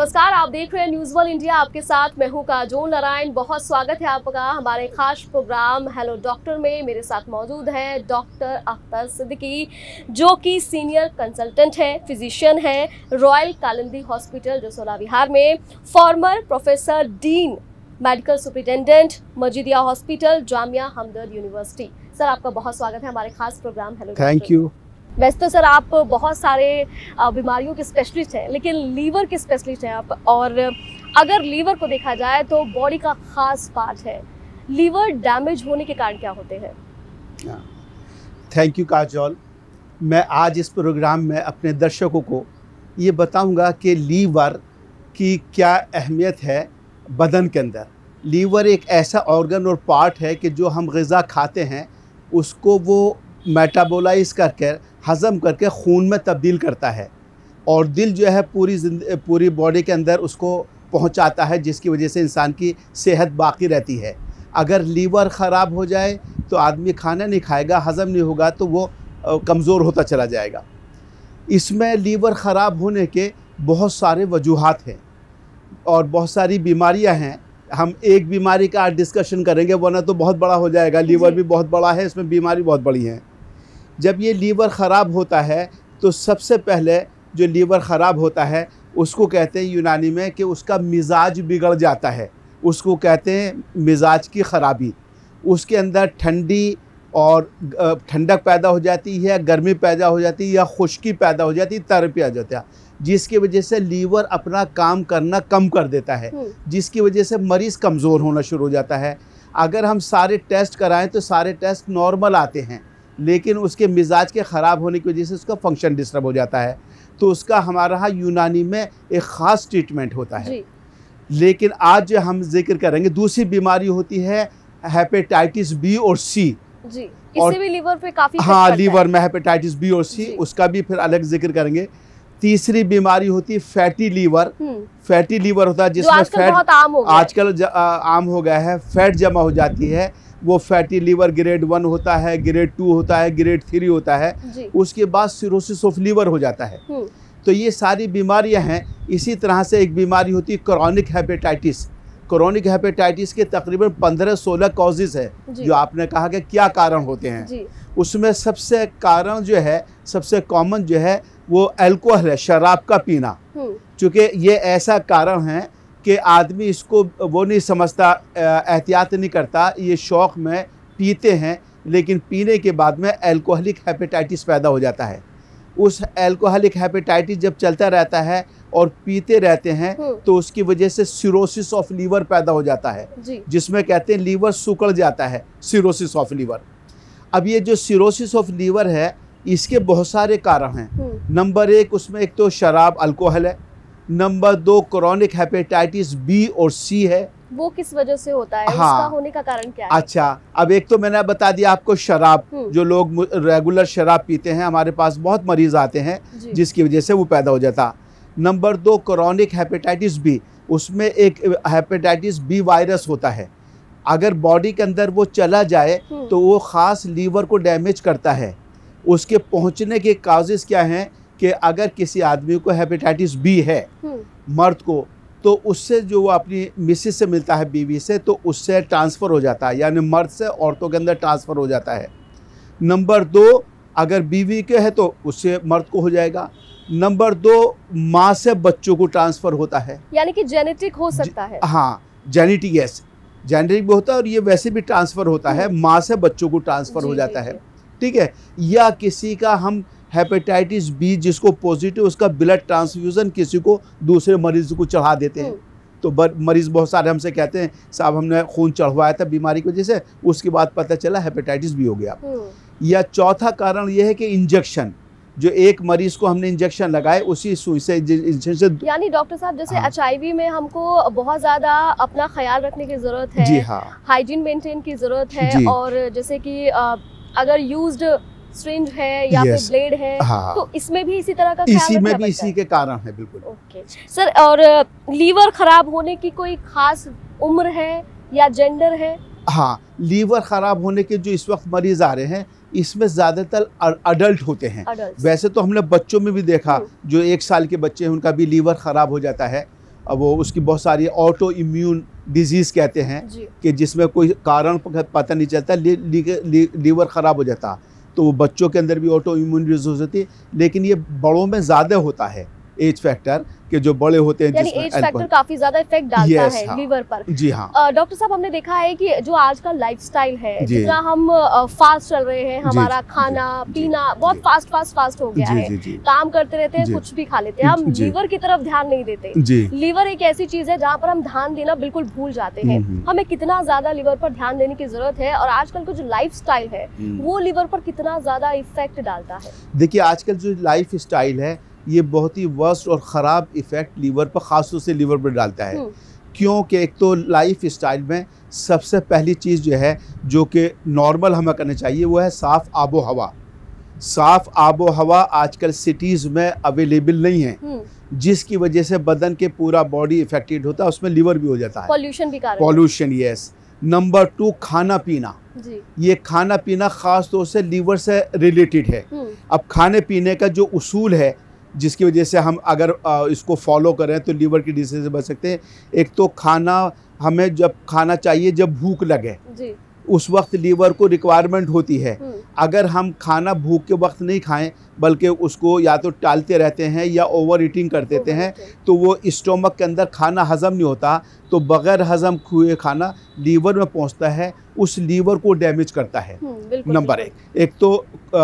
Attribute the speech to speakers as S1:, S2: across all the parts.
S1: नमस्कार, आप देख रहे हैं न्यूज़ वर्ल्ड इंडिया। आपके साथ मैं हूं काजोल नारायण। बहुत स्वागत है आपका हमारे खास प्रोग्राम हेलो डॉक्टर में। मेरे साथ मौजूद हैं डॉक्टर अख्तर सिद्दीकी, जो कि सीनियर कंसल्टेंट है, फिजिशियन है, रॉयल कालिंदी हॉस्पिटल जसोला विहार में, former professor dean, medical superintendent, Majeedia Hospital, Jamia Hamdard University. Sir, आपका बहुत स्वागत है हमारे खास programme hello doctor.
S2: Thank you.
S1: वैसे तो सर आप बहुत सारे बीमारियों के स्पेशलिस्ट हैं, लेकिन लीवर के स्पेशलिस्ट हैं आप। और अगर लीवर को देखा जाए तो बॉडी का खास पार्ट है। लीवर डैमेज होने के कारण क्या होते हैं?
S2: Thank you Kajol. मैं आज इस प्रोग्राम में अपने दर्शकों को ये बताऊंगा कि लीवर की क्या अहमियत है बदन के अंदर। लीवर एक ऐसा ऑर्गन और पार्ट है कि जो हम ग़िज़ा खाते हैं उसको वो मेटाबोलाइज करके हज़म करके खून में तब्दील करता है, और दिल जो है पूरी बॉडी के अंदर उसको पहुंचाता है, जिसकी वजह से इंसान की सेहत बाकी रहती है। अगर लीवर ख़राब हो जाए तो आदमी खाना नहीं खाएगा, हज़म नहीं होगा तो वो कमज़ोर होता चला जाएगा। इसमें लीवर ख़राब होने के बहुत सारे वजूहात हैं और बहुत सारी बीमारियां हैं। हम एक बीमारी का आज डिस्कशन करेंगे, वरना तो बहुत बड़ा हो जाएगा। लीवर भी बहुत बड़ा है, इसमें बीमारी बहुत बड़ी है। जब ये लीवर ख़राब होता है तो सबसे पहले जो लीवर ख़राब होता है उसको कहते हैं यूनानी में कि उसका मिजाज बिगड़ जाता है। उसको कहते हैं मिजाज की ख़राबी। उसके अंदर ठंडी और ठंडक पैदा हो जाती है, गर्मी पैदा हो जाती है, या खुश्की पैदा हो जाती है, तरप आ जाता है, जिसकी वजह से लीवर अपना काम करना कम कर देता है, जिसकी वजह से मरीज़ कमज़ोर होना शुरू हो जाता है। अगर हम सारे टेस्ट कराएं तो सारे टेस्ट नॉर्मल आते हैं, लेकिन उसके मिजाज के ख़राब होने की वजह से उसका फंक्शन डिस्टर्ब हो जाता है, तो उसका हमारा यहाँ यूनानी में एक ख़ास ट्रीटमेंट होता है। लेकिन आज जो हम जिक्र करेंगे दूसरी बीमारी होती है हेपेटाइटिस बी और सी।
S1: जी, इससे भी लीवर पे काफ़ी
S2: लीवर में हेपेटाइटिस बी और सी, उसका भी फिर अलग जिक्र करेंगे। तीसरी बीमारी होती है फैटी लीवर। फैटी लीवर होता है जिसमें फैट आजकल आम हो गया है, फैट जमा हो जाती है। वो फैटी लीवर ग्रेड 1 होता है, ग्रेड 2 होता है, ग्रेड 3 होता है। उसके बाद सिरोसिस ऑफ लीवर हो जाता है। तो ये सारी बीमारियां हैं। इसी तरह से एक बीमारी होती है क्रॉनिक हेपेटाइटिस। क्रॉनिक हेपेटाइटिस के तकरीबन 15-16 कॉजेज़ है, जो आपने कहा कि क्या कारण होते हैं। उसमें सबसे कारण जो है, सबसे कॉमन जो है वो अल्कोहल है, शराब का पीना। चूँकि ये ऐसा कारण है कि आदमी इसको वो नहीं समझता, एहतियात नहीं करता, ये शौक़ में पीते हैं, लेकिन पीने के बाद में अल्कोहलिक हेपेटाइटिस पैदा हो जाता है। उस अल्कोहलिक हेपेटाइटिस जब चलता रहता है और पीते रहते हैं तो उसकी वजह से सिरोसिस ऑफ लीवर पैदा हो जाता है, जिसमें कहते हैं लीवर सिकुड़ जाता है, सिरोसिस ऑफ लीवर। अब ये जो सिरोसिस ऑफ लीवर है इसके बहुत सारे कारण हैं। नंबर 1 उसमें एक तो शराब, अल्कोहल है। नंबर 2 क्रॉनिक हेपेटाइटिस बी और सी है।
S1: वो किस वजह से होता है? उसका होने का कारण क्या है?
S2: अच्छा, अब एक तो मैंने बता दिया आपको शराब, जो लोग रेगुलर शराब पीते हैं, हमारे पास बहुत मरीज आते हैं जिसकी वजह से वो पैदा हो जाता। नंबर 2 क्रॉनिक हेपेटाइटिस बी, उसमें एक हेपेटाइटिस बी वायरस होता है। अगर बॉडी के अंदर वो चला जाए तो वो ख़ास लीवर को डैमेज करता है। उसके पहुंचने के काजेज़ क्या हैं कि अगर किसी आदमी को हेपेटाइटिस बी है, मर्द को, तो उससे जो वो अपनी मिसेस से मिलता है, बीवी से, तो उससे ट्रांसफ़र हो जाता है, यानी मर्द से औरतों के अंदर ट्रांसफ़र हो जाता है। नंबर 2 अगर बीवी के है तो उससे मर्द को हो जाएगा। नंबर 2 माँ से बच्चों को ट्रांसफ़र होता है,
S1: यानी कि जेनेटिक हो सकता है।
S2: हाँ, जेनेटिक, यस, जेनेटिक भी होता है, और ये वैसे भी ट्रांसफ़र होता है, माँ से बच्चों को ट्रांसफ़र हो जाता है, ठीक है। या किसी का हम हेपेटाइटिस बी जिसको पॉजिटिव, उसका ब्लड ट्रांसफ्यूज़न किसी को दूसरे मरीज़ को चढ़ा देते हैं, तो मरीज़ बहुत सारे हमसे कहते हैं साहब हमने खून चढ़वाया था बीमारी की वजह से, उसके बाद पता चला हेपेटाइटिस बी हो गया। या चौथा कारण यह है कि इंजेक्शन, जो एक मरीज़ को हमने इंजेक्शन लगाए उसी सुई से इंजेक्शन से,
S1: यानी डॉक्टर साहब जैसे HIV में हमको बहुत ज़्यादा अपना ख्याल रखने की ज़रूरत है।
S2: जी हाँ,
S1: हाइजीन मेंटेन की ज़रूरत है। और जैसे कि अगर यूज्ड सिरिंज है या फिर ब्लेड है, तो इसमें भी इसी तरह का ख्याल
S2: इसी में भी इसी के कारण है। बिल्कुल।
S1: ओके सर, और लीवर खराब होने की कोई खास उम्र है या जेंडर है?
S2: हाँ, लीवर ख़राब होने के जो इस वक्त मरीज़ आ रहे हैं इसमें ज़्यादातर अडल्ट होते हैं। वैसे तो हमने बच्चों में भी देखा, जो 1 साल के बच्चे हैं उनका भी लीवर ख़राब हो जाता है, वो उसकी बहुत सारी ऑटो इम्यून डिजीज़ कहते हैं कि जिसमें कोई कारण पता नहीं चलता, लीवर ख़राब हो जाता। तो वो बच्चों के अंदर भी ऑटो इम्यून डिजीज होती है, लेकिन ये बड़ों में ज़्यादा होता है एज फैक्टर, कि जो बड़े होते हैं,
S1: यानी एज फैक्टर काफी ज्यादा इफेक्ट डालता है
S2: हाँ,
S1: लीवर पर।
S2: जी हाँ
S1: डॉक्टर साहब, हमने देखा है कि जो आज का लाइफस्टाइल है, जितना हम फास्ट चल रहे हैं, हमारा खाना पीना बहुत फास्ट हो गया है, काम करते रहते हैं, कुछ भी खा लेते हैं, हम लीवर की तरफ ध्यान नहीं देते। लीवर एक ऐसी चीज है जहाँ पर हम ध्यान देना बिल्कुल भूल जाते हैं। हमें कितना ज्यादा लीवर पर ध्यान देने की जरूरत है, और आजकल का जो लाइफस्टाइल है वो लीवर पर कितना ज्यादा इफेक्ट डालता है?
S2: देखिए, आजकल जो लाइफ स्टाइल है ये बहुत ही वर्स्ट और ख़राब इफ़ेक्ट लीवर पर, ख़ासतौर से लीवर पर डालता है। क्योंकि एक तो लाइफ स्टाइल में सबसे पहली चीज़ जो है, जो कि नॉर्मल हमें करना चाहिए, वो है साफ़ आबो हवा। साफ़ आबो हवा आजकल सिटीज़ में अवेलेबल नहीं है, जिसकी वजह से बदन के पूरा बॉडी इफेक्टेड होता है, उसमें लीवर भी हो जाता है। Pollution, yes. नंबर 2, खाना पीना। ये खाना पीना ख़ास तौर से लीवर से रिलेटेड है। अब खाने पीने का जो उसूल है, जिसकी वजह से हम अगर इसको फॉलो करें तो लीवर की डिसीज से बच सकते हैं। एक तो खाना हमें जब खाना चाहिए जब भूख लगे, उस वक्त लीवर को रिक्वायरमेंट होती है। अगर हम खाना भूख के वक्त नहीं खाएं, बल्कि उसको या तो टालते रहते हैं या ओवर ईटिंग कर देते हैं, तो वो स्टोमक के अंदर खाना हज़म नहीं होता, तो बग़ैर हज़म हुए खाना लीवर में पहुंचता है, उस लीवर को डैमेज करता है। नंबर 1। एक तो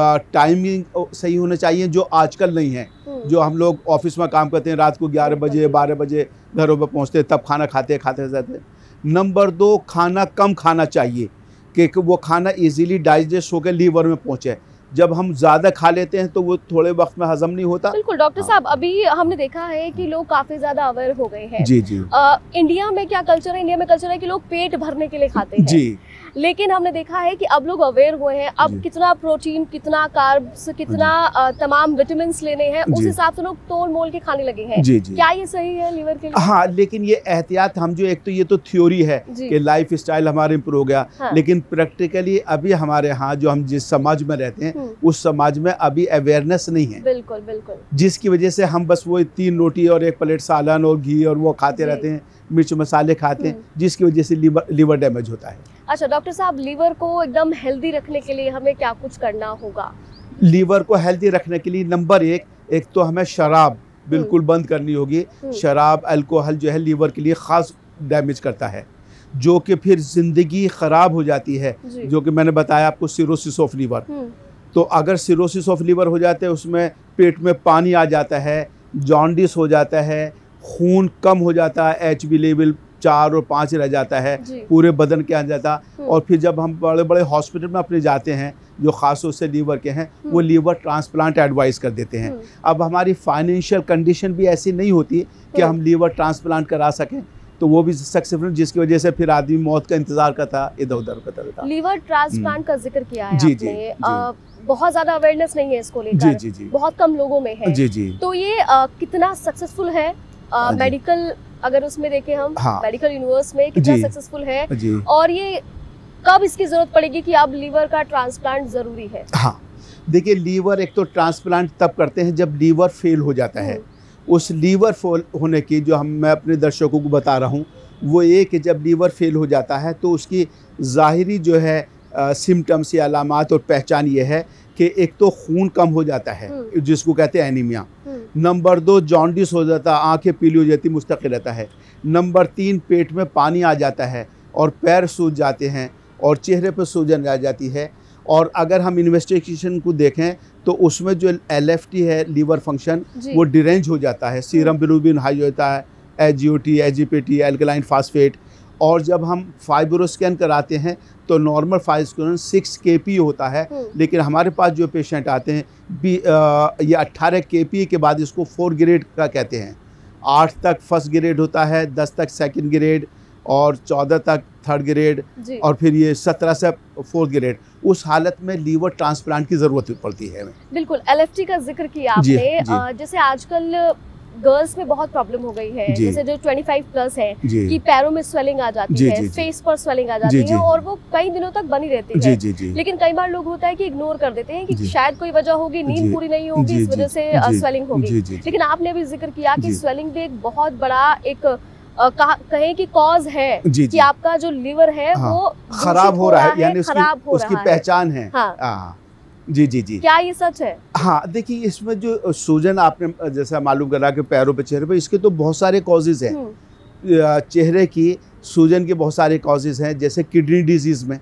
S2: टाइमिंग सही होना चाहिए, जो आजकल नहीं है। जो हम लोग ऑफिस में काम करते हैं, रात को 11 बजे 12 बजे घरों पर पहुँचते, तब खाना खाते जाते। नंबर 2, खाना कम खाना चाहिए कि वो खाना इजीली डाइजेस्ट होकर लीवर में पहुंचे। जब हम ज़्यादा खा लेते हैं तो वो थोड़े वक्त में हजम नहीं होता।
S1: बिल्कुल डॉक्टर साहब, अभी हमने देखा है कि लोग काफ़ी ज़्यादा अवेयर हो गए हैं।
S2: जी।
S1: इंडिया में क्या कल्चर है? इंडिया में कल्चर है कि लोग पेट भरने के लिए खाते हैं। जी। लेकिन हमने देखा है कि अब लोग अवेयर हुए हैं, अब कितना प्रोटीन, कितना कार्ब्स, कितना तमाम विटामिन लेने हैं, उस हिसाब से लोग तोल मोल के खाने लगे हैं। क्या ये सही है लीवर के लिए?
S2: हाँ, लेकिन ये एहतियात हम जो, एक तो ये तो थ्योरी है कि लाइफ स्टाइल हमारा इम्प्रूव हो गया, लेकिन प्रैक्टिकली अभी हमारे यहाँ जो हम जिस समाज में रहते हैं, उस समाज में अभी अवेयरनेस नहीं है।
S1: बिल्कुल।
S2: जिसकी वजह से हम बस वो 3 रोटी और 1 प्लेट सालन और घी और वो खाते रहते हैं, मिर्च मसाले खाते हैं, जिसकी वजह से लीवर डैमेज होता है।
S1: अच्छा डॉक्टर साहब, लीवर को एकदम हेल्दी रखने के लिए हमें क्या कुछ करना होगा?
S2: लीवर को हेल्दी रखने के लिए नंबर 1, एक तो हमें शराब बिल्कुल बंद करनी होगी। शराब, अल्कोहल जो है लीवर के लिए ख़ास डैमेज करता है, जो कि फिर ज़िंदगी ख़राब हो जाती है, जो कि मैंने बताया आपको, सिरोसिस ऑफ लीवर। तो अगर सिरोसिस ऑफ लीवर हो जाते हैं, उसमें पेट में पानी आ जाता है, जॉन्डिस हो जाता है, खून कम हो जाता है, HB लेवल 4 और 5 रह जाता है, पूरे बदन के आ जाता। और फिर जब हम बड़े बड़े हॉस्पिटल में अपने जाते हैं, जो ख़ास तौर से लीवर के हैं, वो लीवर ट्रांसप्लांट एडवाइस कर देते हैं। अब हमारी फाइनेंशियल कंडीशन भी ऐसी नहीं होती कि हम लीवर ट्रांसप्लांट करा सकें, तो वो भी सक्सेसफुल, जिसकी वजह से फिर आदमी मौत का इंतजार करता, इधर उधर करता रहता।
S1: लीवर ट्रांसप्लांट का जिक्र किया है आपने, बहुत ज्यादा अवेयरनेस नहीं है इसको लेकर, बहुत कम लोगों में है। तो ये कितना सक्सेसफुल है मेडिकल, अगर उसमें देखें हम, मेडिकल यूनिवर्स में कितना सक्सेसफुल है, और ये कब इसकी जरूरत पड़ेगी कि अब लीवर का ट्रांसप्लांट जरूरी है?
S2: हाँ, देखिए, लीवर एक तो ट्रांसप्लांट तब करते हैं जब लीवर फेल हो जाता है। उस लीवर फेल होने की जो मैं अपने दर्शकों को बता रहा हूँ, वो ये कि जब लीवर फेल हो जाता है तो उसकी ज़ाहिरी जो है सिम्टम्स या अलामात और पहचान ये है कि एक तो खून कम हो जाता है, जिसको कहते हैं एनीमिया। नंबर 2, जॉन्डिस हो जाता है, आंखें पीली हो जाती, मुस्तकिल रहता है। नंबर 3, पेट में पानी आ जाता है और पैर सूज जाते हैं और चेहरे पर सूजन आ जाती है। और अगर हम इन्वेस्टिगेशन को देखें तो उसमें जो LFT है, लीवर फंक्शन, वो डिरेंज हो जाता है, सीरम बिलिरुबिन हाई होता है, SGOT, SGPT, एल्कलाइन फास्फेट। और जब हम फाइब्रोस्कैन कराते हैं तो नॉर्मल फाइब्रोस्कैन 6 kPa होता है, लेकिन हमारे पास जो पेशेंट आते हैं ये 18 kPa के बाद इसको 4 ग्रेड का कहते हैं। 8 तक फर्स्ट ग्रेड होता है, 10 तक सेकंड ग्रेड और 14 तक थर्ड ग्रेड, और फिर ये 17 से 4th ग्रेड। उस हालत में लीवर ट्रांसप्लांट की ज़रूरत पड़ती है।
S1: बिल्कुल, LFT का जिक्र किया आपने। जैसे आजकल गर्ल्स में बहुत प्रॉब्लम हो गई है,
S2: जी।
S1: जैसे जो 25 प्लस है
S2: जी
S1: कि पैरों में स्वेलिंग आ जाती
S2: जी,
S1: है,
S2: जी, जी।
S1: फेस पर स्वेलिंग आ जाती
S2: जी, जी।
S1: है और वो कई दिनों तक बनी रहती
S2: जी
S1: है।
S2: जी जी
S1: लेकिन कई बार लोग होता है कि इग्नोर कर देते हैं कि
S2: जी।
S1: शायद कोई वजह होगी, नींद
S2: जी।
S1: पूरी नहीं होगी,
S2: जी,
S1: इस वजह से
S2: जी।
S1: स्वेलिंग होगी।
S2: जी, जी, जी।
S1: लेकिन आपने अभी जिक्र किया कि
S2: जी।
S1: स्वेलिंग भी एक बहुत बड़ा एक कहें कि कॉज है
S2: जी,
S1: कि
S2: जी।
S1: आपका जो लिवर है
S2: हाँ,
S1: वो
S2: खराब
S1: दूषित
S2: हो रहा है, यानी
S1: खराब हो
S2: उसकी
S1: रहा है।
S2: पहचान है।
S1: हाँ।
S2: हाँ जी जी जी।
S1: क्या ये सच है?
S2: हाँ, देखिए इसमें जो सूजन आपने जैसा मालूम करा कि पैरों पे, चेहरे पे, इसके तो बहुत सारे कॉजेज़ हैं। चेहरे की सूजन के बहुत सारे कॉजेज़ हैं, जैसे किडनी डिजीज़ में,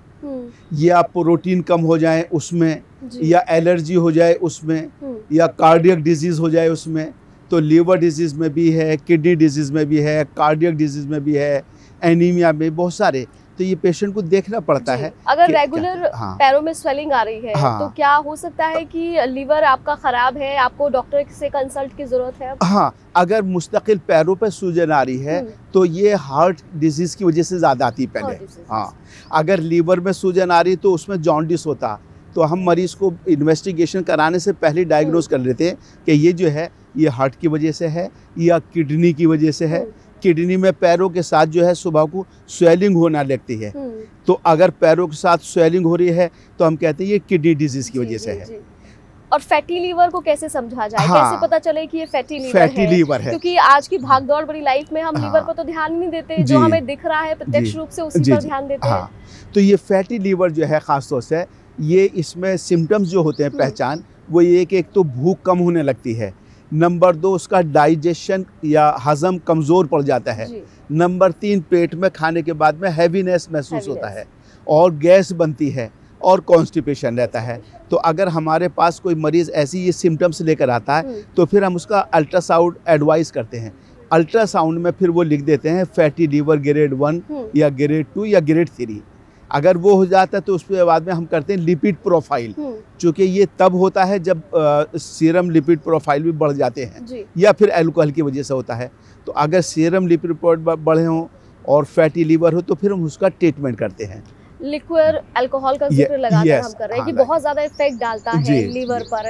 S2: या प्रोटीन कम हो जाए उसमें, या एलर्जी हो जाए उसमें, या कार्डियक डिजीज़ हो जाए उसमें। तो लीवर डिजीज़ में भी है, किडनी डिजीज़ में भी है, कार्डियक डिजीज़ में भी है, एनीमिया में, बहुत सारे। तो ये पेशेंट को देखना पड़ता है।
S1: अगर रेगुलर
S2: हाँ,
S1: पैरों में स्वेलिंग आ रही है,
S2: हाँ,
S1: तो क्या हो सकता है कि लीवर आपका खराब है, आपको डॉक्टर से कंसल्ट की जरूरत है?
S2: हाँ, अगर मुस्तकिल पैरों पे सूजन आ रही है तो ये हार्ट डिजीज़ की वजह से ज़्यादा आती है पहले। हाँ, अगर लीवर में सूजन आ रही तो उसमें जॉन्डिस होता, तो हम मरीज़ को इन्वेस्टिगेशन कराने से पहले डायग्नोज कर लेते हैं कि ये जो है ये हार्ट की वजह से है या किडनी की वजह से है। किडनी में पैरों के साथ जो है सुबह को स्वेलिंग होना लगती है, तो अगर पैरों के साथ स्वेलिंग हो रही है तो हम कहते हैं ये किडनी डिजीज़ की वजह से है।
S1: और फैटी लीवर को कैसे समझा जाए?
S2: हाँ,
S1: कैसे पता चले कि ये फैटी लीवर है? क्योंकि आज की भागदौड़ भरी लाइफ में हम लीवर पर तो ध्यान नहीं देते, जो हमें दिख रहा है प्रत्यक्ष रूप से उसी पर ध्यान देते हैं।
S2: तो ये फैटी लीवर जो है ख़ास तौर से, ये इसमें सिम्टम्स जो होते हैं पहचान, वो ये कि एक तो भूख कम होने लगती है, नंबर 2 उसका डाइजेशन या हज़म कमज़ोर पड़ जाता है, नंबर 3 पेट में खाने के बाद में हैवीनेस महसूस होता है, और गैस बनती है, और कॉन्स्टिपेशन रहता है। तो अगर हमारे पास कोई मरीज़ ऐसी ये सिम्टम्स लेकर आता है तो फिर हम उसका अल्ट्रासाउंड एडवाइस करते हैं। अल्ट्रासाउंड में फिर वो लिख देते हैं फैटी लीवर ग्रेड 1 या ग्रेड 2 या ग्रेड 3। अगर वो हो जाता है तो उसके बाद में हम करते हैं लिपिड प्रोफाइल, चूँकि ये तब होता है जब सीरम लिपिड प्रोफाइल भी बढ़ जाते हैं या फिर अल्कोहल की वजह से होता है। तो अगर सीरम लिपिड बढ़े हों और फैटी लीवर हो तो फिर हम उसका ट्रीटमेंट करते हैं।
S1: लिक्विड अल्कोहल का जिक्र लगाकर हम कर रहे हैं कि बहुत ज़्यादा इफेक्ट डालता है लीवर पर।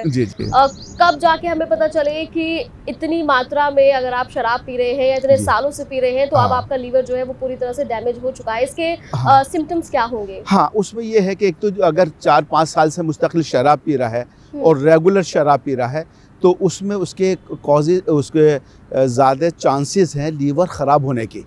S1: कब जाके हमें पता चले कि इतनी मात्रा में अगर आप शराब पी रहे हैं या इतने सालों से पी रहे हैं तो अब आपका लीवर जो है वो पूरी तरह से डैमेज हो चुका है? इसके सिम्टम्स क्या होंगे? हाँ,
S2: उसमें ये है कि एक तो अगर 4-5 साल से मुस्तकिल शराब पी रहा है और रेगुलर शराब पी रहा है तो उसमें उसके कॉजेज, उसके ज़्यादा चांसेस हैं लीवर ख़राब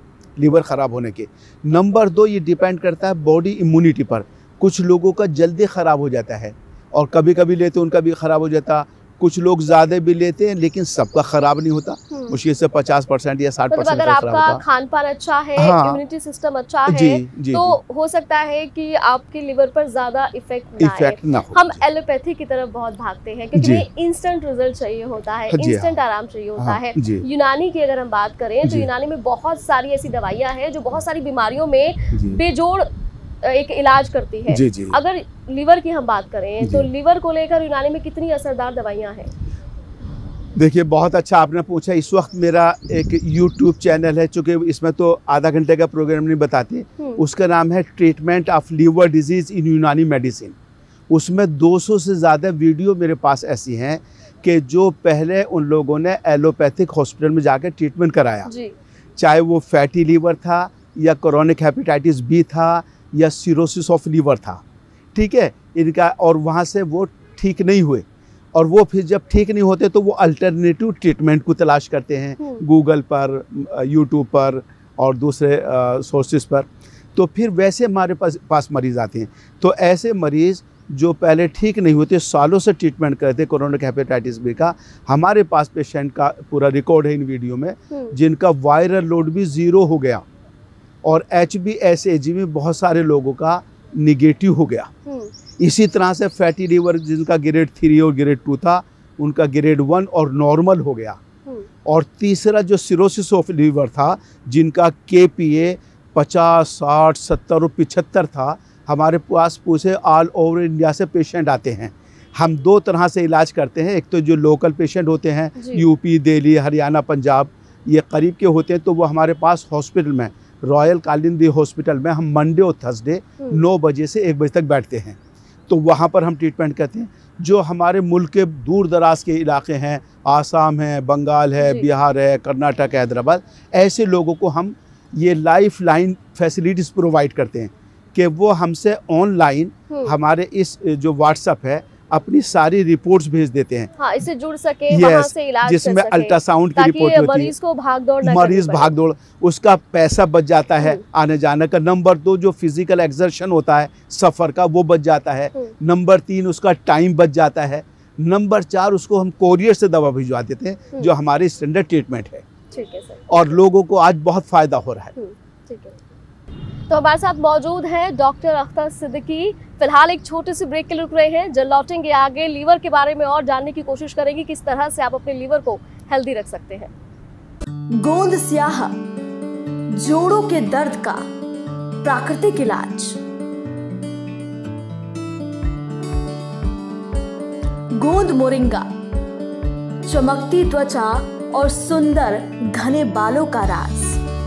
S2: होने के। नंबर 2 ये डिपेंड करता है बॉडी इम्यूनिटी पर। कुछ लोगों का जल्दी ख़राब हो जाता है और कभी कभी लेते उनका भी ख़राब हो जाता। कुछ लोग ज़्यादा भी लेते हैं लेकिन सबका ख़राब नहीं होता, मुश्किल से 50% या 60%।
S1: अगर आपका खान पान अच्छा है, इम्यूनिटी सिस्टम अच्छा है, तो हो सकता है कि आपके लिवर पर ज़्यादा इफेक्ट ना हो। हम एलोपैथी की तरफ बहुत भागते हैं क्योंकि हमें इंस्टेंट रिजल्ट चाहिए होता है, इंस्टेंट आराम चाहिए होता है। यूनानी की अगर हम बात करें तो यूनानी में बहुत सारी ऐसी दवाइयाँ हैं जो बहुत सारी बीमारियों में बेजोड़ एक इलाज करती है। अगर लीवर की हम बात करें तो लीवर को लेकर यूनानी में कितनी असरदार दवाइयाँ हैं?
S2: देखिए, बहुत अच्छा आपने पूछा। इस वक्त मेरा एक YouTube चैनल है, चूँकि इसमें तो आधा घंटे का प्रोग्राम नहीं बताते, उसका नाम है treatment of liver disease in Unani medicine. उसमें 200 से ज़्यादा वीडियो मेरे पास ऐसी हैं कि जो पहले उन लोगों ने एलोपैथिक हॉस्पिटल में जाकर ट्रीटमेंट कराया, चाहे वो फैटी लीवर था या क्रोनिक हेपेटाइटिस बी था या सिरोसिस ऑफ लीवर था, ठीक है इनका, और वहाँ से वो ठीक नहीं हुए, और वो फिर जब ठीक नहीं होते तो वो अल्टरनेटिव ट्रीटमेंट को तलाश करते हैं गूगल पर, यूट्यूब पर और दूसरे सोर्सेज पर। तो फिर वैसे हमारे पास मरीज़ आते हैं। तो ऐसे मरीज़ जो पहले ठीक नहीं होते, सालों से ट्रीटमेंट करते क्रोनिक हेपेटाइटिस बी का, हमारे पास पेशेंट का पूरा रिकॉर्ड है इन वीडियो में, जिनका वायरल लोड भी 0 हो गया और HbA1c में बहुत सारे लोगों का निगेटिव हो गया। इसी तरह से फैटी लीवर जिनका ग्रेड 3 और ग्रेड 2 था, उनका ग्रेड 1 और नॉर्मल हो गया। और तीसरा जो सिरोसिस ऑफ लीवर था, जिनका KPA 50, 60, 70 और 75 था, हमारे पास पूछे ऑल ओवर इंडिया से पेशेंट आते हैं। हम 2 तरह से इलाज करते हैं। एक तो जो लोकल पेशेंट होते हैं यूपी, दिल्ली, हरियाणा, पंजाब, ये करीब के होते हैं, तो वो हमारे पास हॉस्पिटल में, रॉयल कालिंदी हॉस्पिटल में हम मंडे और थर्सडे 9 बजे से 1 बजे तक बैठते हैं, तो वहाँ पर हम ट्रीटमेंट करते हैं। जो हमारे मुल्क के दूर दराज के इलाके हैं, आसाम है, बंगाल है, बिहार है, कर्नाटक, हैदराबाद, ऐसे लोगों को हम ये लाइफ लाइन फैसिलिटीज़ प्रोवाइड करते हैं कि वो हमसे ऑनलाइन हमारे इस जो व्हाट्सएप है अपनी सारी रिपोर्ट्स भेज देते हैं।
S1: हाँ, इससे जुड़ सके, वहाँ से इलाज
S2: जिसमें अल्ट्रासाउंड की रिपोर्ट होती है,
S1: मरीज को भाग दौड़
S2: उसका पैसा बच जाता है आने जाने का। नंबर 2 जो फिजिकल एक्सर्शन होता है सफ़र का वो बच जाता है। नंबर 3 उसका टाइम बच जाता है। नंबर 4 उसको हम कोरियर से दवा भिजवा देते हैं जो हमारी स्टैंडर्ड ट्रीटमेंट है।
S1: ठीक है सर।
S2: और लोगों को आज बहुत फ़ायदा हो रहा है।
S1: ठीक है, तो हमारे साथ मौजूद हैं डॉक्टर अख्तर सिद्दीकी। फिलहाल एक छोटे से ब्रेक के लिए रुक रहे हैं। जब लौटेंगे आगे लीवर के बारे में और जानने की कोशिश करेंगे किस तरह से आप अपने लीवर को हेल्दी रख सकते हैं।
S3: गोंद स्याह, जोड़ों के दर्द का प्राकृतिक इलाज। गोंद मोरिंगा, चमकती त्वचा और सुंदर घने बालों का राज।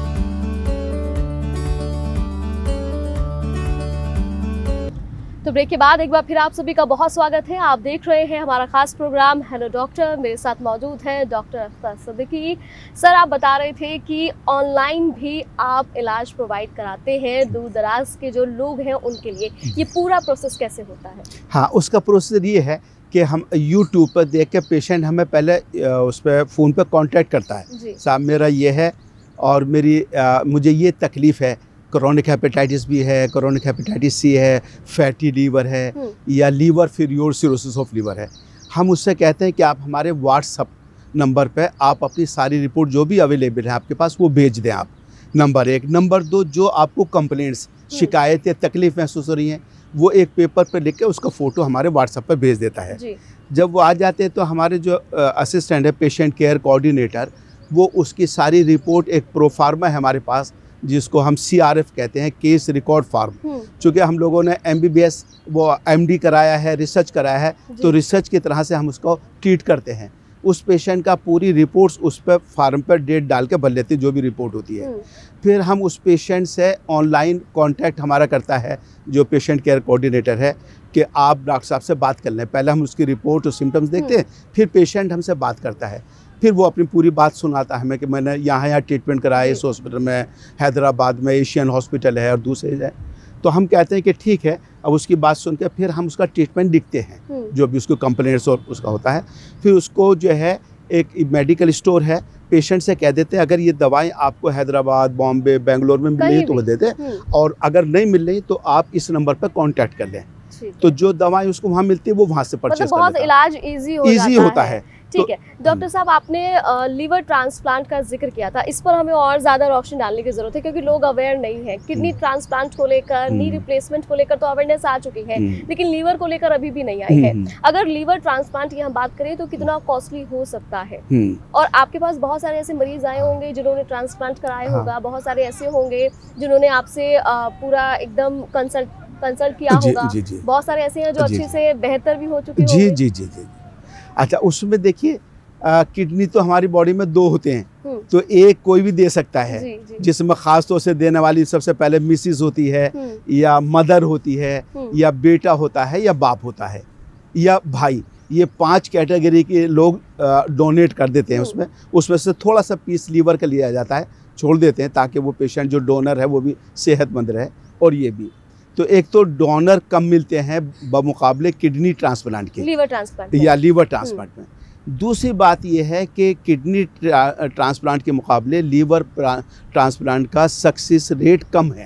S1: तो ब्रेक के बाद एक बार फिर आप सभी का बहुत स्वागत है। आप देख रहे हैं हमारा खास प्रोग्राम हेलो डॉक्टर। मेरे साथ मौजूद हैं डॉक्टर अख्तर सिद्दीकी। सर, आप बता रहे थे कि ऑनलाइन भी आप इलाज प्रोवाइड कराते हैं दूर दराज के जो लोग हैं उनके लिए। ये पूरा प्रोसेस कैसे होता है?
S2: हाँ, उसका प्रोसेस ये है कि हम यूट्यूब पर देख के पेशेंट हमें पहले उस पर फ़ोन पर कांटेक्ट करता है, साहब मेरा ये है और मुझे ये तकलीफ़ है, क्रोनिक हेपेटाइटिस भी है, क्रोनिक हेपेटाइटिस सी है, फैटी लीवर है या liver failure cirrhosis of liver है। हम उससे कहते हैं कि आप हमारे व्हाट्सअप नंबर पे आप अपनी सारी रिपोर्ट जो भी अवेलेबल है आपके पास वो भेज दें आप, नंबर 1। नंबर 2, जो आपको कंप्लेंट्स, शिकायतें, तकलीफ़ महसूस हो रही हैं वो एक पेपर पर लिख के उसका फ़ोटो हमारे व्हाट्सएप पर भेज देता है। जब वो आ जाते हैं तो हमारे जो असिस्टेंट है, पेशेंट केयर कोऑर्डिनेटर, वो उसकी सारी रिपोर्ट एक प्रोफार्मा है हमारे पास जिसको हम CRF कहते हैं, केस रिकॉर्ड फार्म। चूँकि हम लोगों ने MBBS वो MD कराया है, रिसर्च कराया है, तो रिसर्च की तरह से हम उसको ट्रीट करते हैं। उस पेशेंट का पूरी रिपोर्ट्स उस पर फार्म पर डेट डाल के भर लेते हैं जो भी रिपोर्ट होती है। फिर हम उस पेशेंट से ऑनलाइन कांटेक्ट हमारा करता है जो पेशेंट केयर कोऑर्डिनेटर है कि आप डॉक्टर साहब से बात कर लें। पहले हम उसकी रिपोर्ट और सिम्टम्स देखते हैं, फिर पेशेंट हमसे बात करता है, फिर वो अपनी पूरी बात सुनाता है हमें कि मैंने यहाँ ट्रीटमेंट कराया इस हॉस्पिटल में, हैदराबाद में एशियन हॉस्पिटल है और दूसरे है। तो हम कहते हैं कि ठीक है। अब उसकी बात सुन के फिर हम उसका ट्रीटमेंट लिखते हैं जो भी उसको कंप्लेंट्स और उसका होता है। फिर उसको जो है एक मेडिकल स्टोर है, पेशेंट से कह देते हैं अगर ये दवाएं आपको हैदराबाद, बॉम्बे, बेंगलोर में मिल रही तो वो देते हैं, और अगर नहीं मिल रही तो आप इस नंबर पर कांटेक्ट कर लें। तो जो दवाएं उसको वहाँ मिलती है वो वहाँ से परचेज कर लेता है।
S1: बहुत इलाज इजी
S2: होता है।
S1: ठीक है डॉक्टर साहब, आपने लीवर ट्रांसप्लांट का जिक्र किया था। इस पर हमें और ज़्यादा रोशनी डालने की ज़रूरत है क्योंकि लोग अवेयर नहीं है। किडनी ट्रांसप्लांट को लेकर, नी रिप्लेसमेंट को लेकर तो अवेयरनेस आ चुकी है, लेकिन लीवर को लेकर अभी भी नहीं आई है। अगर लीवर ट्रांसप्लांट की हम बात करें तो कितना कॉस्टली हो सकता है? और आपके पास बहुत सारे ऐसे मरीज आए होंगे जिन्होंने ट्रांसप्लांट कराया होगा, बहुत सारे ऐसे होंगे जिन्होंने आपसे पूरा एकदम कंसल्ट किया होगा, बहुत सारे ऐसे हैं जो अच्छे से बेहतर भी हो चुके हैं।
S2: जी। अच्छा, उसमें देखिए किडनी तो हमारी बॉडी में 2 होते हैं, तो एक कोई भी दे सकता है, जिसमें ख़ास तौर से देने वाली सबसे पहले मिसिस होती है या मदर होती है या बेटा होता है या बाप होता है या भाई। ये 5 कैटेगरी के लोग डोनेट कर देते हैं। उसमें से थोड़ा सा पीस लीवर का लिया जाता है, छोड़ देते हैं ताकि वो पेशेंट जो डोनर है वो भी सेहतमंद रहे। और ये भी तो एक तो डोनर कम मिलते हैं बमुकाबले किडनी ट्रांसप्लांट के, लीवर ट्रांसप्लांट में। दूसरी बात यह है कि किडनी ट्रांसप्लांट के मुकाबले लीवर ट्रांसप्लांट का सक्सेस रेट कम है।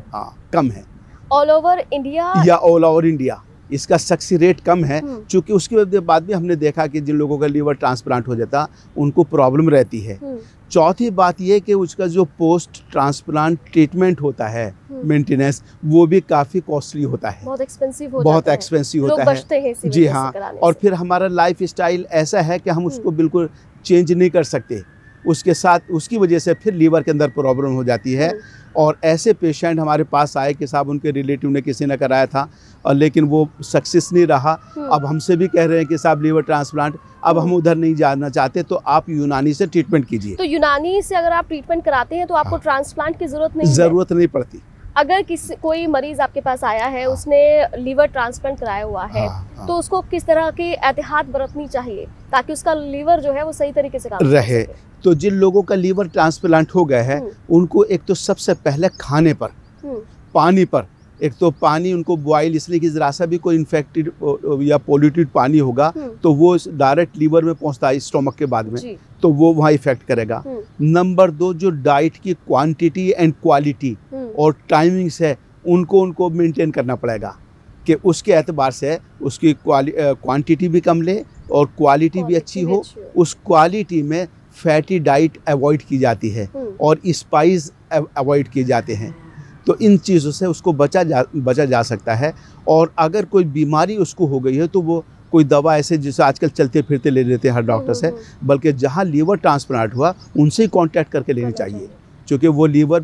S2: कम है
S1: ऑल ओवर
S2: इंडिया इसका सक्सेस रेट कम है। चूँकि उसके बाद भी हमने देखा कि जिन लोगों का लीवर ट्रांसप्लांट हो जाता उनको प्रॉब्लम रहती है। चौथी बात यह कि उसका जो पोस्ट ट्रांसप्लांट ट्रीटमेंट होता है, मेंटेनेंस, वो भी काफ़ी कॉस्टली होता है, बहुत एक्सपेंसिव होता है। जी हाँ। और फिर हमारा लाइफ स्टाइल ऐसा है कि हम उसको बिल्कुल चेंज नहीं कर सकते। उसके साथ उसकी वजह से फिर लीवर के अंदर प्रॉब्लम हो जाती है। और ऐसे पेशेंट हमारे पास आए कि साहब उनके रिलेटिव ने किसी ने कराया था और लेकिन वो सक्सेस नहीं रहा। अब हमसे भी कह रहे हैं कि साहब लीवर ट्रांसप्लांट, अब हम उधर नहीं जाना चाहते, तो आप यूनानी से ट्रीटमेंट कीजिए।
S1: तो यूनानी से अगर आप ट्रीटमेंट कराते हैं तो आपको ट्रांसप्लांट की जरूरत नहीं
S2: पड़ती।
S1: अगर कोई मरीज आपके पास आया है, उसने लीवर ट्रांसप्लांट कराया हुआ है, तो उसको किस तरह की एहतियात बरतनी चाहिए ताकि उसका लीवर जो है वो सही तरीके से काम
S2: रहे? तो जिन लोगों का लीवर ट्रांसप्लांट हो गया है उनको एक तो सबसे पहले खाने पर, पानी पर, एक तो पानी उनको बॉयल, इसलिए कि ज़रा सा भी कोई इन्फेक्टेड या पोल्यूटेड पानी होगा तो वो डायरेक्ट लीवर में पहुंचता है स्टोमक के बाद में, तो वो वहाँ इफेक्ट करेगा। नंबर 2, जो डाइट की क्वांटिटी एंड क्वालिटी और टाइमिंग्स है उनको मेंटेन करना पड़ेगा कि उसके एतबार से उसकी क्वांटिटी भी कम ले और क्वालिटी भी अच्छी हो। उस क्वालिटी में फैटी डाइट अवॉइड की जाती है और स्पाइस अवॉइड किए जाते हैं। तो इन चीज़ों से उसको बचा जा सकता है। और अगर कोई बीमारी उसको हो गई है तो वो कोई दवा ऐसे जैसे आजकल चलते फिरते ले लेते हैं हर डॉक्टर से, बल्कि जहाँ लीवर ट्रांसप्लांट हुआ उनसे ही कांटेक्ट करके लेनी चाहिए, क्योंकि वो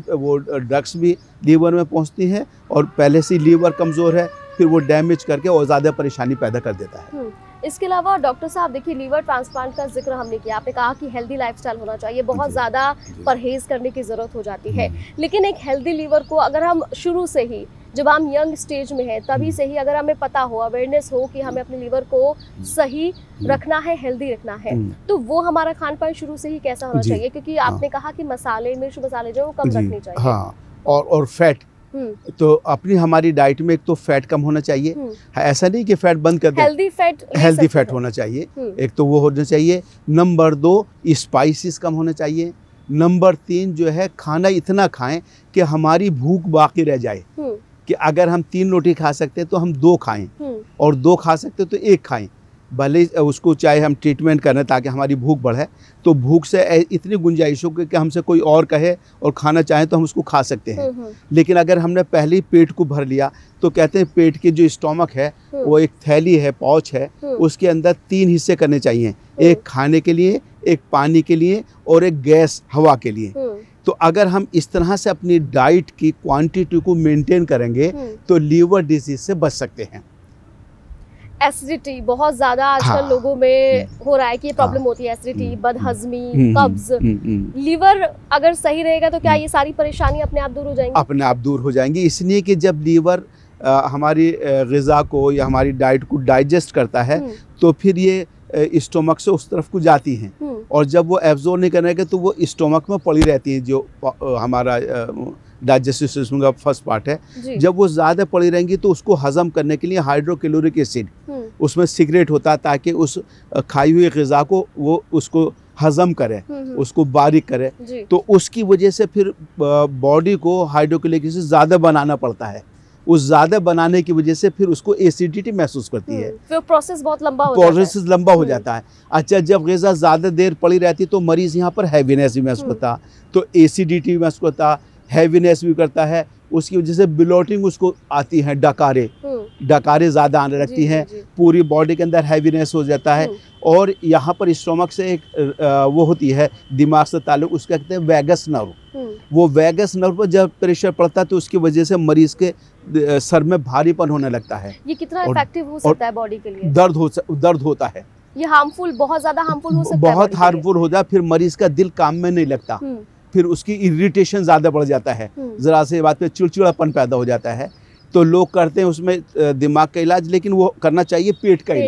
S2: ड्रग्स भी लीवर में पहुँचती हैं और पहले से लीवर कमज़ोर है, फिर वो डैमेज करके और ज़्यादा परेशानी पैदा कर देता है।
S1: इसके अलावा डॉक्टर साहब देखिए, लीवर ट्रांसप्लांट का जिक्र हमने किया, आपने कहा कि हेल्दी लाइफस्टाइल होना चाहिए, बहुत ज़्यादा परहेज करने की ज़रूरत हो जाती है, लेकिन एक हेल्दी लीवर को अगर हम शुरू से ही, जब हम यंग स्टेज में हैं तभी से ही अगर हमें पता हो, अवेयरनेस हो कि हमें अपने लीवर को सही रखना है, हेल्दी रखना है, तो वो हमारा खान पान शुरू से ही कैसा होना चाहिए? क्योंकि आपने कहा कि मसाले, मिर्च मसाले जो कम रखने चाहिए।
S2: हाँ, और फैट, तो अपनी हमारी डाइट में एक तो फैट कम होना चाहिए, ऐसा नहीं कि फैट बंद कर दे, हेल्दी फैट होना चाहिए, एक तो वो होना चाहिए। नंबर 2, स्पाइसेस कम होना चाहिए। नंबर 3 जो है, खाना इतना खाएं कि हमारी भूख बाकी रह जाए, कि अगर हम 3 रोटी खा सकते हैं तो हम 2 खाएं, और 2 खा सकते हैं तो 1 खाएं, भले उसको चाहे हम ट्रीटमेंट करें ताकि हमारी भूख बढ़े, तो भूख से इतनी गुंजाइश हो कि हमसे कोई और कहे और खाना चाहे तो हम उसको खा सकते हैं। लेकिन अगर हमने पहले ही पेट को भर लिया तो कहते हैं पेट के जो स्टोमक है वो एक थैली है, पाउच है, उसके अंदर 3 हिस्से करने चाहिए, एक खाने के लिए, एक पानी के लिए और एक गैस हवा के लिए। तो अगर हम इस तरह से अपनी डाइट की क्वांटिटी को मेंटेन करेंगे तो लीवर डिजीज से बच सकते हैं।
S1: एसिडिटी बहुत ज्यादा आजकल लोगों में हो रहा है कि ये प्रॉब्लम होती है, एसिडिटी, बदहजमी, कब्ज। लीवर अगर सही रहेगा तो क्या ये सारी परेशानी अपने आप दूर हो जाएंगी? अपने आप दूर हो जाएंगी, इसलिए कि जब लीवर हमारी ग़िज़ा को या हमारी डाइट को डाइजेस्ट करता है तो फिर ये स्टोमक से उस तरफ को जाती हैं, और जब वो एब्जॉर्ब नहीं करेंगे तो वो स्टोमक में पड़ी रहती है, जो हमारा डाइजेस्टिव सिस्टम का फर्स्ट पार्ट है। जब वो ज़्यादा पड़ी रहेंगी तो उसको हज़म करने के लिए हाइड्रोक्लोरिक एसिड उसमें सीक्रेट होता है, ताकि उस खाई हुई ग़िज़ा को वो उसको हज़म करे, उसको बारीक करे। तो उसकी वजह से फिर बॉडी को हाइड्रोक्लोरिक एसिड ज़्यादा बनाना पड़ता है, उस ज़्यादा बनाने की वजह से फिर उसको एसिडिटी महसूस करती है, फिर प्रोसेस बहुत लंबा हो जाता है। अच्छा, जब ग़िज़ा ज़्यादा देर पड़ी रहती तो मरीज़ यहाँ पर हैवीनेस भी महसूस करता, तो एसिडिटी भी महसूस करता, हैवीनेस भी करता है, उसकी वजह से ब्लोटिंग उसको आती है, डकारे ज़्यादा आने लगती हैं, पूरी बॉडी के अंदर हैवीनेस हो जाता है। और यहाँ पर स्टोमक से एक वो होती है दिमाग से ताल्लुक़, उसका कहते हैं वैगस नर्व। वो वैगस नर्व पर जब प्रेशर पड़ता है तो उसकी वजह से मरीज के सर में भारीपन होने लगता है। ये कितना इफेक्टिव हो सकता है बॉडी के लिए?
S2: दर्द होता है,
S1: ये हार्मफुल, बहुत ज़्यादा हार्मफुल हो सकता है,
S2: बहुत हार्मफुल हो जाता है। फिर मरीज का दिल काम में नहीं लगता, फिर उसकी इरिटेशन ज़्यादा बढ़ जाता है, ज़रा से बात पे चिड़चिड़ापन पैदा हो जाता है। तो लोग करते हैं उसमें दिमाग का इलाज, लेकिन वो करना चाहिए पेट का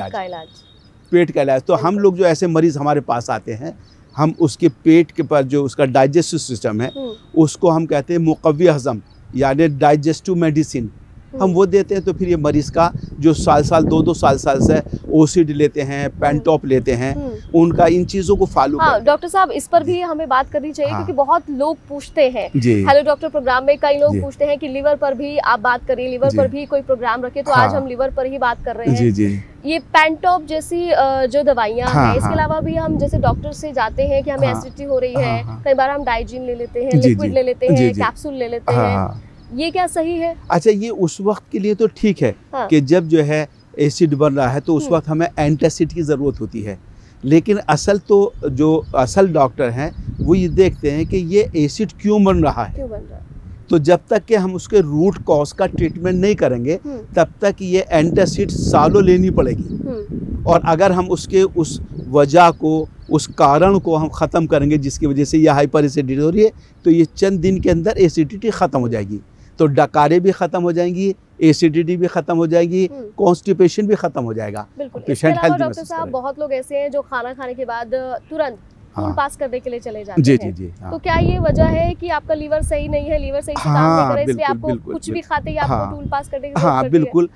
S2: इलाज। तो हम लोग जो ऐसे मरीज़ हमारे पास आते हैं, हम उसके पेट के पर जो उसका डाइजेस्टिव सिस्टम है उसको हम कहते हैं मुक़व्वी हज़म, यानी डाइजेस्टिव मेडिसिन हम वो देते हैं। तो फिर ये मरीज़ का जो साल 2 साल से ओसिड लेते हैं, पेंटॉप लेते हैं, उनका इन चीज़ों को फॉलो
S1: हाँ, डॉक्टर साहब इस पर भी हमें बात करनी चाहिए, क्योंकि बहुत लोग पूछते हैं, हेलो डॉक्टर प्रोग्राम में कई लोग पूछते हैं कि लीवर पर भी आप बात करिए, लीवर पर भी कोई प्रोग्राम रखे, तो आज हम लीवर पर ही बात कर रहे हैं। ये पेंटॉप जैसी जो दवाइयाँ हैं, इसके अलावा भी हम जैसे डॉक्टर से जाते हैं कि हमें एसिडिटी हो रही है, कई बार हम डाइजीन ले लेते हैं, लिक्विड ले लेते हैं, कैप्सूल ले लेते हैं, ये क्या सही है? अच्छा, ये उस वक्त के लिए तो ठीक है कि जब जो है एसिड बन रहा है तो उस वक्त हमें एंटासिड की ज़रूरत होती है, लेकिन जो असल डॉक्टर हैं वो ये देखते हैं कि ये एसिड क्यों बन रहा है। तो जब तक कि हम उसके रूट कॉज का ट्रीटमेंट नहीं करेंगे तब तक ये एंटासिड सालों लेनी पड़ेगी, और अगर हम उसके उस वजह को, उस कारण को हम ख़त्म करेंगे जिसकी वजह से यह हाइपर एसिडिटी हो रही है, तो ये चंद दिन के अंदर एसिडिटी ख़त्म हो जाएगी।
S2: तो डकारें भी ख़त्म हो जाएंगी, एसिडिटी भी ख़त्म हो जाएगी, कॉन्स्टिपेशन भी ख़त्म हो जाएगा।
S1: बिल्कुल।
S2: पेशेंट
S1: इसके अलावा
S2: हेल्दी
S1: डॉक्टर साहब बहुत लोग ऐसे हैं जो खाना खाने के बाद तुरंत टूल पास करने के लिए चले जाते
S2: जी
S1: हैं।
S2: जी जी हाँ।
S1: तो क्या ये वजह है कि आपका लीवर सही नहीं है, लीवर सही से काम नहीं कर रहा है, इसलिए आपको कुछ भी खाते ही आपको टूल पास करने की
S2: हाँ बिल्कुल।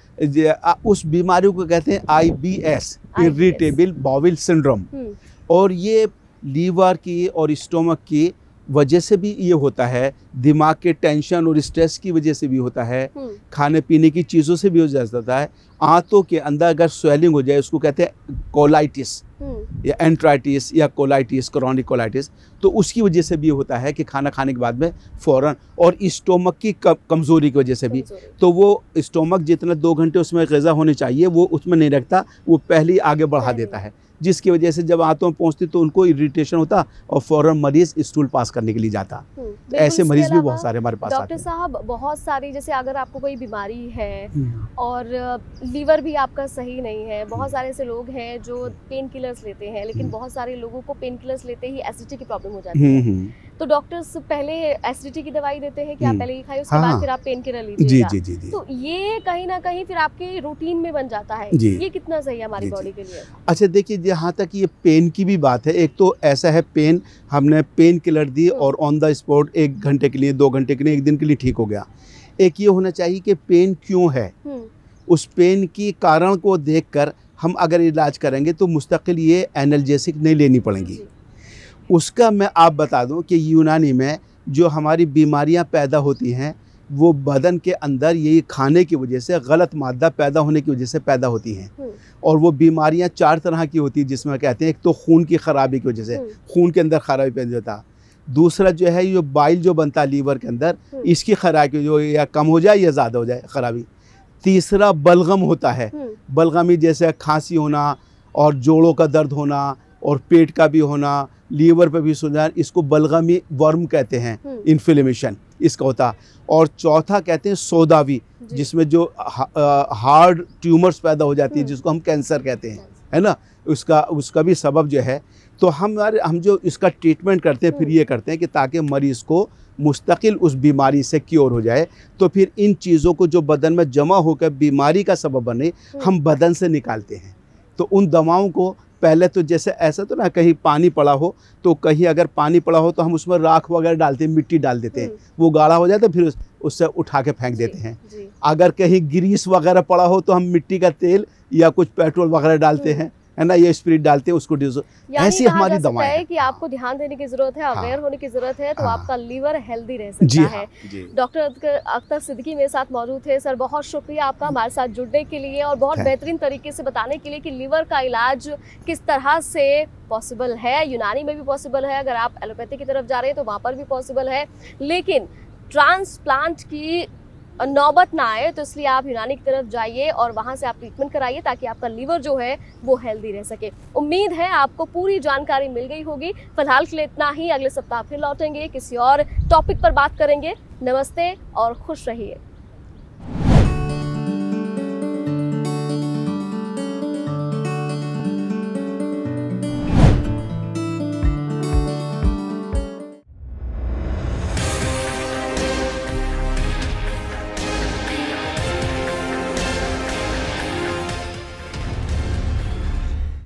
S2: उस बीमारी को कहते हैं IBS, इरिटेबल बाउल सिंड्रोम। और ये लीवर की और स्टोमक की वजह से भी ये होता है, दिमाग के टेंशन और स्ट्रेस की वजह से भी होता है, खाने पीने की चीज़ों से भी हो जाता है। आंतों के अंदर अगर स्वेलिंग हो जाए, उसको कहते हैं कोलाइटिस या एंट्राइटिस या कोलाइटिस, क्रॉनिक कोलाइटिस, तो उसकी वजह से भी होता है कि खाना खाने के बाद में फ़ौरन, और स्टोमक की कमज़ोरी की वजह से भी। तो वो स्टोमक जितना 2 घंटे उसमें ग़िज़ा होनी चाहिए वो उसमें नहीं रखता, वो पहले ही आगे बढ़ा देता है, जिसकी वजह से जब आंतों में पहुंचती तो उनको इरिटेशन होता और फ़ौरन मरीज़ स्टूल पास करने के लिए जाता। ऐसे मरीज़ भी बहुत सारे हमारे पास आते हैं।
S1: डॉक्टर साहब बहुत सारी, जैसे अगर आपको कोई बीमारी है और लीवर भी आपका सही नहीं है, बहुत सारे ऐसे लोग हैं जो पेन किलर्स लेते हैं, लेकिन बहुत सारे लोगों को पेन किलर्स लेते ही एसिडिटी की प्रॉब्लम हो जाती है। तो डॉक्टर्स पहले एसिडिटी की दवाई देते हैं कि आप पहले ये खाइए, उसके बाद फिर आप पेन किलर लीजिएगा।
S2: जी जी जी।
S1: तो ये कहीं ना कहीं फिर आपके रूटीन में बन जाता है, ये कितना सही है हमारी बॉडी के लिए?
S2: अच्छा देखिए, जहाँ तक ये पेन की भी बात है, एक तो ऐसा है पेन, हमने पेन किलर दी और ऑन द स्पॉट 1 घंटे के लिए, 2 घंटे के लिए, 1 दिन के लिए ठीक हो गया। एक ये होना चाहिए कि पेन क्यों है, उस पेन की कारण को देखकर हम अगर इलाज करेंगे तो मुस्तकिल ये एनाल्जेसिक नहीं लेनी पड़ेंगी। उसका मैं आप बता दूं कि यूनानी में जो हमारी बीमारियां पैदा होती हैं वो बदन के अंदर यही खाने की वजह से, गलत मादा पैदा होने की वजह से पैदा होती हैं। और वो बीमारियां 4 तरह की होती है, जिसमें कहते हैं एक तो खून की ख़राबी की वजह से, खून के अंदर ख़राबी पैदा होता है। दूसरा जो है ये बाइल जो बनता है लीवर के अंदर, इसकी खराबी जो या कम हो जाए या ज़्यादा हो जाए खराबी। तीसरा बलगम होता है, बलगमी जैसे खांसी होना और जोड़ों का दर्द होना और पेट का भी होना, लीवर पे भी सुधार, इसको बलगमी वर्म कहते हैं, इन्फ्लेमेशन इसका होता। और चौथा कहते हैं सोदावी, जिसमें जो हार्ड ट्यूमर्स पैदा हो जाती है, जिसको हम कैंसर कहते हैं, है ना, उसका भी सबब जो है। तो हम जो इसका ट्रीटमेंट करते हैं फिर ये करते हैं कि ताकि मरीज़ को मुस्तकिल उस बीमारी से क्योर हो जाए। तो फिर इन चीज़ों को जो बदन में जमा होकर बीमारी का सबब बने, हम बदन से निकालते हैं। तो उन दवाओं को पहले तो जैसे ऐसा तो ना, कहीं पानी पड़ा हो तो कहीं अगर पानी पड़ा हो तो हम उसमें राख वगैरह डालते हैं, मिट्टी डाल देते हैं, वो गाढ़ा हो जाता है, फिर उससे उठा के फेंक देते हैं। अगर कहीं ग्रीस वगैरह पड़ा हो तो हम मिट्टी का तेल या कुछ पेट्रोल वगैरह डालते हैं, है ना, ये स्प्रिट डालते हैं, उसको ऐसी हमारी दवाएं है
S1: कि आपको ध्यान देने की जरूरत है, अवेयर होने की जरूरत है, तो आपका लीवर हेल्दी रह सकता है। डॉक्टर अख्तर सिद्दीकी मेरे साथ मौजूद थे। सर बहुत शुक्रिया आपका हमारे साथ जुड़ने के लिए और बहुत बेहतरीन तरीके से बताने के लिए कि लीवर का इलाज किस तरह से पॉसिबल है। यूनानी में भी पॉसिबल है, अगर आप एलोपैथी की तरफ जा रहे हैं तो वहाँ पर भी पॉसिबल है, लेकिन ट्रांसप्लांट की नौबत ना आए तो इसलिए आप यूनानी की तरफ जाइए और वहाँ से आप ट्रीटमेंट कराइए ताकि आपका लीवर जो है वो हेल्दी रह सके। उम्मीद है आपको पूरी जानकारी मिल गई होगी। फिलहाल के लिए इतना ही, अगले सप्ताह फिर लौटेंगे, किसी और टॉपिक पर बात करेंगे। नमस्ते और खुश रहिए।